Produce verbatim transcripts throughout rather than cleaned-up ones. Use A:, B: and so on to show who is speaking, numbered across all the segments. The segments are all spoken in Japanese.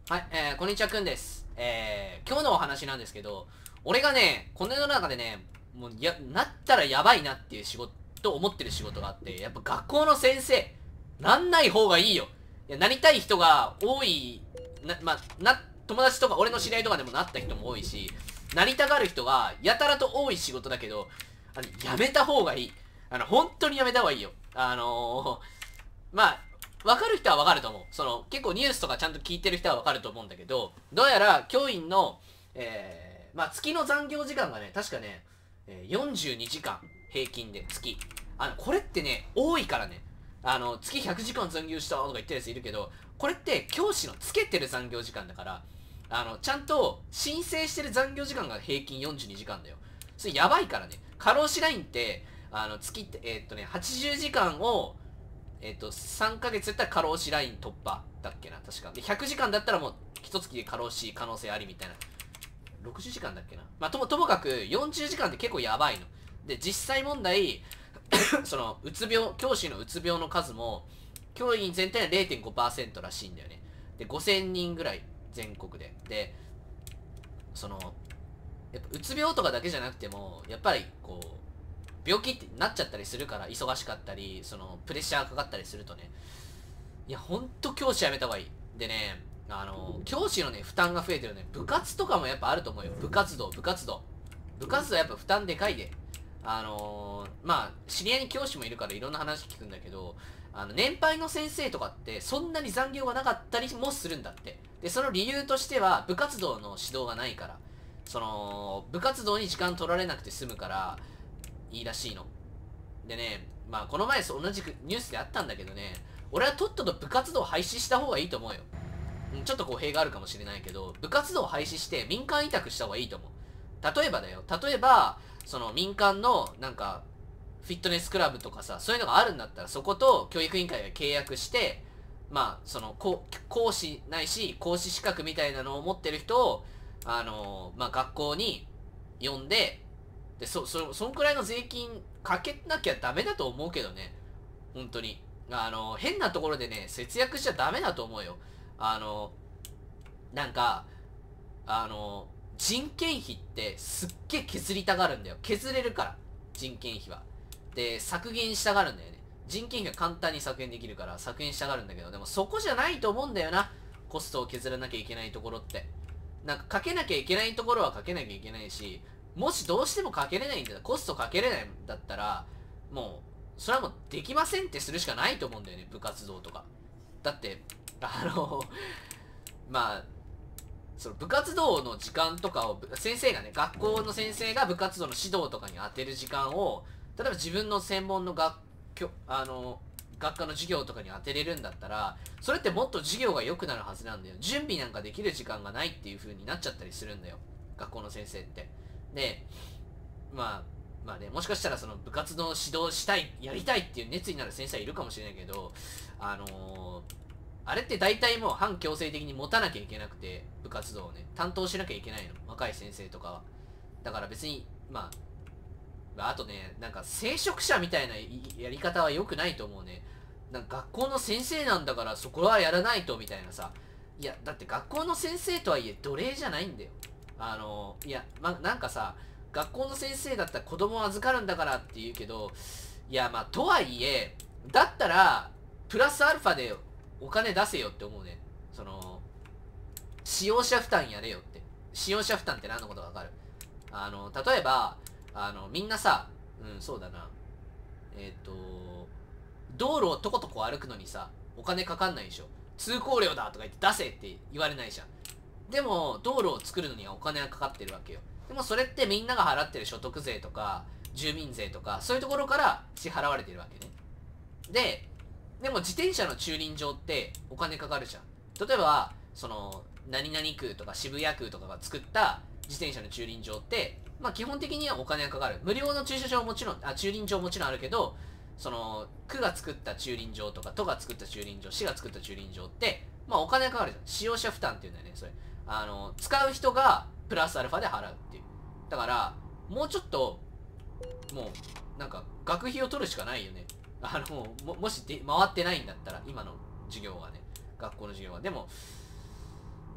A: はい、えー、こんにちは、くんです。えー、今日のお話なんですけど、俺がね、この世の中でね、もう、や、なったらやばいなっていう仕事、と思ってる仕事があって、やっぱ学校の先生、なんない方がいいよ。いや、なりたい人が多い、な、まあ、な、友達とか、俺の知り合いとかでもなった人も多いし、なりたがる人がやたらと多い仕事だけど、あの、やめた方がいい。あの、本当にやめた方がいいよ。あのー、まあ、わかる人はわかると思う。その、結構ニュースとかちゃんと聞いてる人はわかると思うんだけど、どうやら教員の、えー、まあ、月の残業時間がね、確かね、えーよんじゅうにじかん平均で、月。あの、これってね、多いからね。あの、月ひゃくじかん残業したとか言ってるやついるけど、これって教師のつけてる残業時間だから、あの、ちゃんと申請してる残業時間が平均よんじゅうにじかんだよ。それやばいからね。過労死ラインって、あの、月って、えーっとね、はちじゅうじかんを、えっと、さんかげつだったら過労死ライン突破だっけな、確か。で、ひゃくじかんだったらもう、一月で過労死可能性ありみたいな。ろくじゅうじかんだっけな。まあ、とも、ともかく、よんじゅうじかんって結構やばいの。で、実際問題、その、うつ病、教師のうつ病の数も、教員全体の れいてんごパーセント らしいんだよね。で、ごせんにんぐらい、全国で。で、その、やっぱうつ病とかだけじゃなくても、やっぱり、こう、病気ってなっちゃったりするから忙しかったりそのプレッシャーかかったりするとね、いやほんと教師やめた方がいい。でね、あの教師のね負担が増えてるね。部活とかもやっぱあると思うよ。部活動部活動部活動やっぱ負担でかいで、あのー、まあ知り合いに教師もいるからいろんな話聞くんだけど、あの年配の先生とかってそんなに残業がなかったりもするんだって。でその理由としては部活動の指導がないから、その部活動に時間取られなくて済むからいいらしいの。でね、まあこの前同じくニュースであったんだけどね、俺はとっとと部活動を廃止した方がいいと思うよ。うん、ちょっと語弊があるかもしれないけど、部活動を廃止して民間委託した方がいいと思う。例えばだよ、例えば、その民間のなんか、フィットネスクラブとかさ、そういうのがあるんだったら、そこと教育委員会が契約して、まあ、その、講師ないし、講師資格みたいなのを持ってる人を、あのまあ、学校に呼んで、で、そ、そ、そんくらいの税金かけなきゃダメだと思うけどね。本当に。あの、変なところでね、節約しちゃダメだと思うよ。あの、なんか、あの、人件費ってすっげえ削りたがるんだよ。削れるから、人件費は。で、削減したがるんだよね。人件費が簡単に削減できるから削減したがるんだけど、でもそこじゃないと思うんだよな。コストを削らなきゃいけないところって。なんかかけなきゃいけないところはかけなきゃいけないし、もしどうしてもかけれないんだったら、コストかけれないんだったら、もう、それはもうできませんってするしかないと思うんだよね、部活動とか。だって、あの、まあ、その部活動の時間とかを、先生がね、学校の先生が部活動の指導とかに当てる時間を、例えば自分の専門の学、あの、学科の授業とかに当てれるんだったら、それってもっと授業が良くなるはずなんだよ。準備なんかできる時間がないっていう風になっちゃったりするんだよ。学校の先生って。で、まあ、まあね、もしかしたらその部活の指導したい、やりたいっていう熱意になる先生はいるかもしれないけど、あのー、あれって大体もう反強制的に持たなきゃいけなくて、部活動をね、担当しなきゃいけないの。若い先生とかは。だから別に、まあ、あとね、なんか聖職者みたいなやり方は良くないと思うね。なんか学校の先生なんだからそこはやらないとみたいなさ。いや、だって学校の先生とはいえ奴隷じゃないんだよ。あの、いや、ま、なんかさ、学校の先生だったら子供を預かるんだからって言うけど、いや、まあ、とはいえ、だったら、プラスアルファでお金出せよって思うね。その、使用者負担やれよって。使用者負担って何のことかわかる？あの、例えば、あの、みんなさ、うん、そうだな。えっと、道路をとことこ歩くのにさ、お金かかんないでしょ。通行料だとか言って出せって言われないじゃん。でも、道路を作るのにはお金がかかってるわけよ。でもそれってみんなが払ってる所得税とか、住民税とか、そういうところから支払われてるわけね。で、でも自転車の駐輪場ってお金かかるじゃん。例えば、その、何々区とか渋谷区とかが作った自転車の駐輪場って、まあ基本的にはお金がかかる。無料の駐車場もちろん、あ、駐輪場もちろんあるけど、その、区が作った駐輪場とか、都が作った駐輪場、市が作った駐輪場って、まあお金がかかるじゃん。使用者負担っていうんだよね、それ。あの、使う人がプラスアルファで払うっていう。だから、もうちょっと、もう、なんか、学費を取るしかないよね。あの、も、もしで回ってないんだったら、今の授業はね、学校の授業は。でも、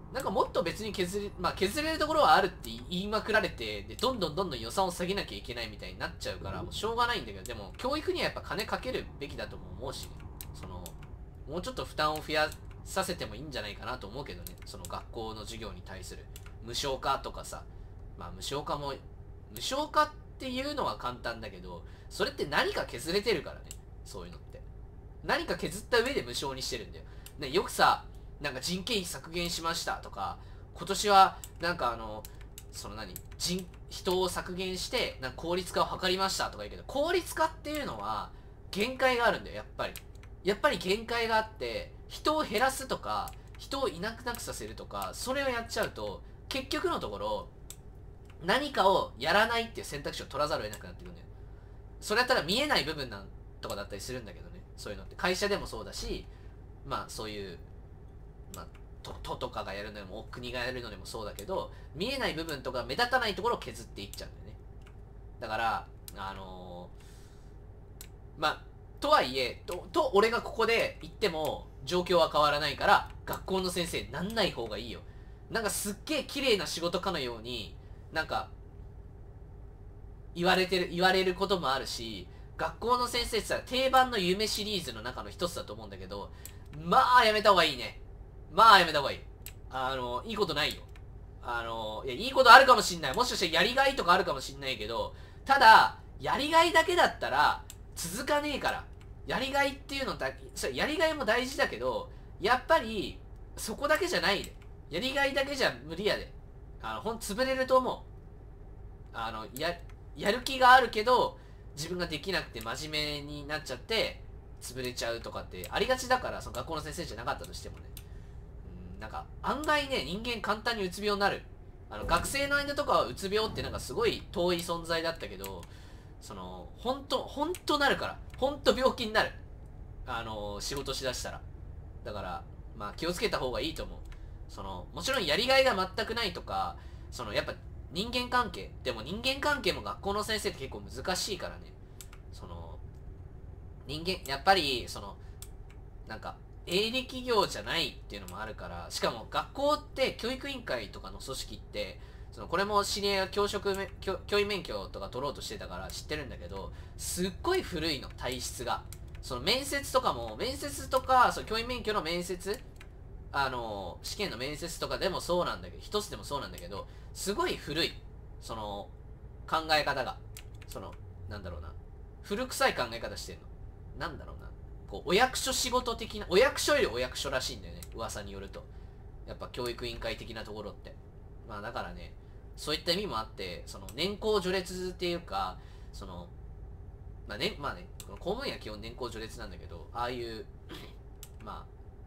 A: なんかもっと別に削れ、まあ削れるところはあるって言いまくられて、で、どんどんどんどん予算を下げなきゃいけないみたいになっちゃうから、もうしょうがないんだけど、でも教育にはやっぱ金かけるべきだとも思うしね。その、もうちょっと負担を増やさせてもいいんじゃないかなと思うけどね。その学校の授業に対する無償化とかさ、まあ無償化も、無償化っていうのは簡単だけど、それって何か削れてるからね。そういうのって。何か削った上で無償にしてるんだよ。ね、よくさ、なんか人件費削減しましたとか、今年はなんかあの、その何、人、人を削減して、なんか効率化を図りましたとか言うけど、効率化っていうのは限界があるんだよ、やっぱり。やっぱり限界があって、人を減らすとか、人をいなくなくさせるとか、それをやっちゃうと、結局のところ、何かをやらないっていう選択肢を取らざるを得なくなってくるんだよ。それやったら見えない部分なんとかだったりするんだけどね。そういうのって。会社でもそうだし、まあそういう、まあ、都都とかがやるのでも、国がやるのでもそうだけど、見えない部分とか目立たないところを削っていっちゃうんだよね。だから、あのー、まあ、とはいえ、と、と俺がここで言っても状況は変わらないから、学校の先生なんない方がいいよ。なんかすっげえ綺麗な仕事かのように、なんか、言われてる、言われることもあるし、学校の先生ってさ、定番の夢シリーズの中の一つだと思うんだけど、まあやめた方がいいね。まあやめた方がいい。あの、いいことないよ。あの、いや、いいことあるかもしんない。もしかしてやりがいとかあるかもしんないけど、ただ、やりがいだけだったら、続かねえから。やりがいっていうのだ、それやりがいも大事だけど、やっぱり、そこだけじゃないで。やりがいだけじゃ無理やで。あの、ほん、潰れると思う。あの、や、やる気があるけど、自分ができなくて真面目になっちゃって、潰れちゃうとかってありがちだから、その学校の先生じゃなかったとしてもね。うん、なんか、案外ね、人間簡単にうつ病になる。あの、学生の間とかはうつ病ってなんかすごい遠い存在だったけど、その、ほんと、ほんとなるから。ほんと病気になる。あの、仕事しだしたら。だから、まあ気をつけた方がいいと思う。その、もちろんやりがいが全くないとか、その、やっぱ人間関係。でも人間関係も学校の先生って結構難しいからね。その、人間、やっぱり、その、なんか、営利企業じゃないっていうのもあるから、しかも学校って教育委員会とかの組織って、そのこれも知り合いが教職め教教員免許とか取ろうとしてたから知ってるんだけど、すっごい古いの、体質が。その面接とかも、面接とか、その教員免許の面接、あの、試験の面接とかでもそうなんだけど、一つでもそうなんだけど、すごい古い。その、考え方が。その、なんだろうな。古臭い考え方してんの。なんだろうな。こう、お役所仕事的な、お役所よりお役所らしいんだよね。噂によると。やっぱ教育委員会的なところって。まあだからね、そういった意味もあって、その年功序列っていうか、その、まあね、まあね、この公務員は基本年功序列なんだけど、ああいう、まあ、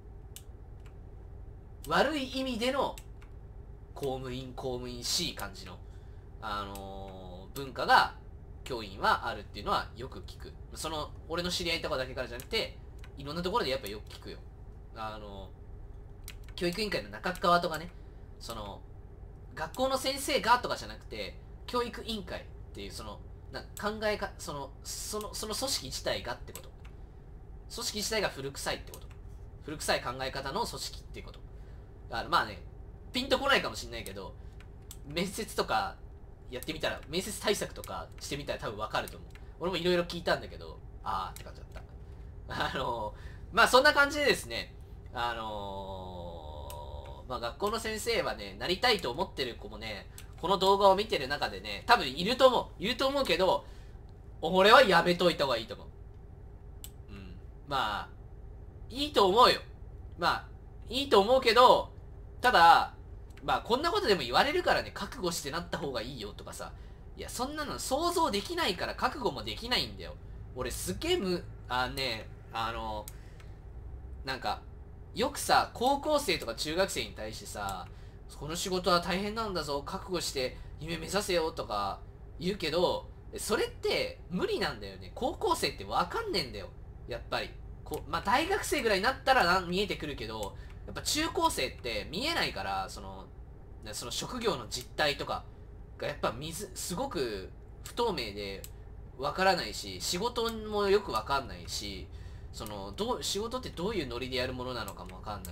A: 悪い意味での公務員、公務員しい感じの、あのー、文化が、教員はあるっていうのはよく聞く。その、俺の知り合いとかだけからじゃなくて、いろんなところでやっぱよく聞くよ。あのー、教育委員会の中側とかね、その、学校の先生がとかじゃなくて、教育委員会っていうその、な考えか、その、その、その組織自体がってこと。組織自体が古臭いってこと。古臭い考え方の組織っていうこと。あのまあね、ピンとこないかもしんないけど、面接とかやってみたら、面接対策とかしてみたら多分わかると思う。俺もいろいろ聞いたんだけど、あーって感じだった。あのー、まあそんな感じでですね、あのー、まあ学校の先生はね、なりたいと思ってる子もね、この動画を見てる中でね、多分いると思う。いると思うけど、俺はやめといた方がいいと思う。うん。まあ、いいと思うよ。まあ、いいと思うけど、ただ、まあこんなことでも言われるからね、覚悟してなった方がいいよとかさ。いや、そんなの想像できないから覚悟もできないんだよ。俺すっげえむ、あね、あの、なんか、よくさ、高校生とか中学生に対してさ、この仕事は大変なんだぞ、覚悟して夢目指せよとか言うけど、それって無理なんだよね。高校生ってわかんねえんだよ。やっぱり。こまあ大学生ぐらいになったらな見えてくるけど、やっぱ中高生って見えないから、その、その職業の実態とかがやっぱ水、すごく不透明でわからないし、仕事もよくわかんないし、その、どう、仕事ってどういうノリでやるものなのかもわかんない。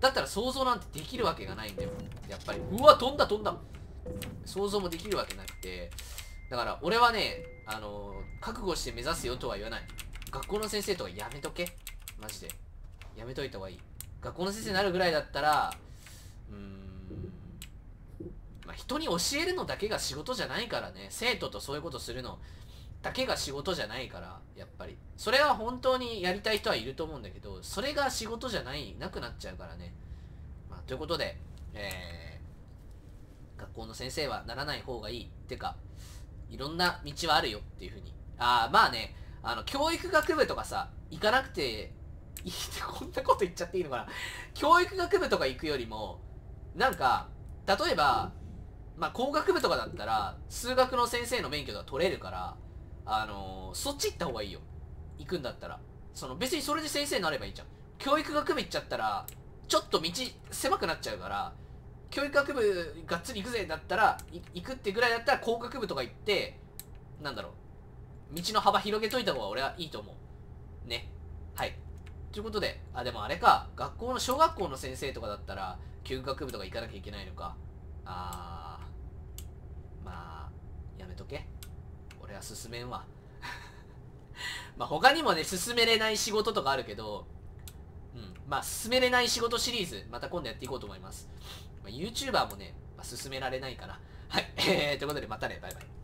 A: だったら想像なんてできるわけがないんだよ。やっぱり。うわ、飛んだ飛んだ。想像もできるわけなくて。だから俺はね、あのー、覚悟して目指すよとは言わない。学校の先生とかやめとけ。マジで。やめといた方がいい。学校の先生になるぐらいだったら、うーん、まあ、人に教えるのだけが仕事じゃないからね。生徒とそういうことするのだけが仕事じゃないから、やっぱり。それは本当にやりたい人はいると思うんだけど、それが仕事じゃない、なくなっちゃうからね。まあ、ということで、えー、学校の先生はならない方がいい。ってか、いろんな道はあるよっていうふうに。ああ、まあね、あの、教育学部とかさ、行かなくていいってこんなこと言っちゃっていいのかな。教育学部とか行くよりも、なんか、例えば、まあ、工学部とかだったら、数学の先生の免許が取れるから、あのー、そっち行った方がいいよ。行くんだったら。その、別にそれで先生になればいいじゃん。教育学部行っちゃったら、ちょっと道狭くなっちゃうから、教育学部がっつり行くぜだったら、行くってぐらいだったら工学部とか行って、なんだろう、道の幅広げといた方が俺はいいと思う。ね。はい。ということで、あ、でもあれか、学校の、小学校の先生とかだったら、教育学部とか行かなきゃいけないのか。あー、まあ、やめとけ。俺は進めんわ。まあ他にもね、進めれない仕事とかあるけど、うん、まあ進めれない仕事シリーズ、また今度やっていこうと思います。まあ、YouTuber もね、まあ、進められないかな。はい、えー、ということでまたね、バイバイ。